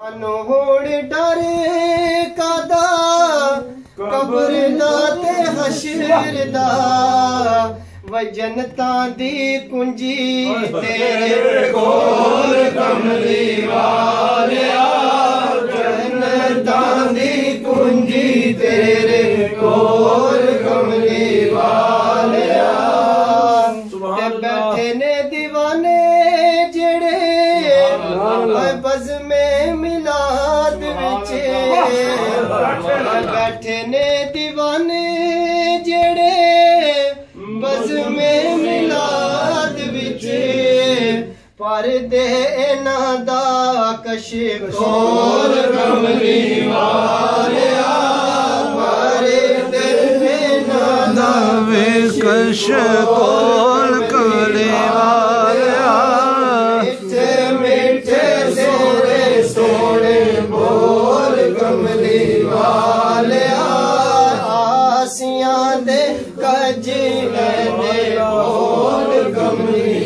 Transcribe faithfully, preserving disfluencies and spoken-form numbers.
होड़ डर कादा कब्र दा ते हशर दा व जनता दी कुंजी तेरे कोल कमली वालिया जनता दी कुंजी तेरे कोल कमली वालिया बैठे ने दीवाने जेड़े बज़ में मिलाद विच बैठे ने दीवाने जेड़े बज़ में मिलाद विच पर दे ना दा कश कोल कमली वालिया पर दे ना दा कश कोल कमली वालिया मिठे मिठे सोने सोने बोल कमली वालिया आसियां दे कजी दे बोल कमली